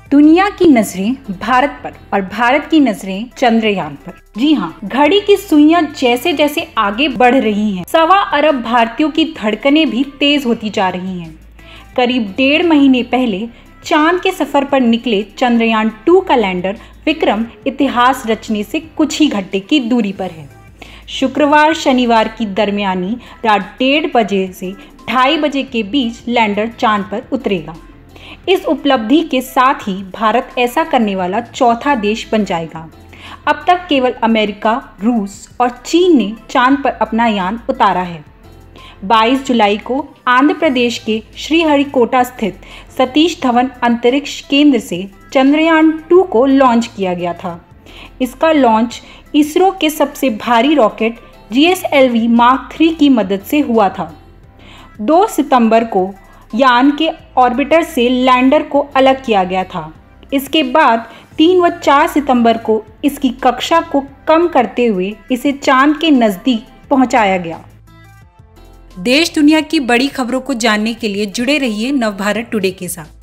दुनिया की नजरें भारत पर और भारत की नजरें चंद्रयान पर। जी हाँ, घड़ी की सुइयां जैसे जैसे आगे बढ़ रही हैं, 1.25 अरब भारतीयों की धड़कनें भी तेज होती जा रही हैं। करीब 1.5 महीने पहले चांद के सफर पर निकले चंद्रयान 2 का लैंडर विक्रम इतिहास रचने से कुछ ही घंटे की दूरी पर है। शुक्रवार शनिवार की दरमियानी रात 1:30 बजे से 2:30 बजे के बीच लैंडर चांद पर उतरेगा। इस उपलब्धि के साथ ही भारत ऐसा करने वाला चौथा देश बन जाएगा। अब तक केवल अमेरिका, रूस और चीन ने चांद पर अपना यान उतारा है। 22 जुलाई को आंध्र प्रदेश के श्रीहरिकोटा स्थित सतीश धवन अंतरिक्ष केंद्र से चंद्रयान 2 को लॉन्च किया गया था। इसका लॉन्च इसरो के सबसे भारी रॉकेट GSLV Mark 3 की मदद से हुआ था। 2 सितंबर को यान के ऑर्बिटर से लैंडर को अलग किया गया था। इसके बाद 3 व 4 सितंबर को इसकी कक्षा को कम करते हुए इसे चांद के नज़दीक पहुंचाया गया। देश दुनिया की बड़ी खबरों को जानने के लिए जुड़े रहिए नवभारत टुडे के साथ।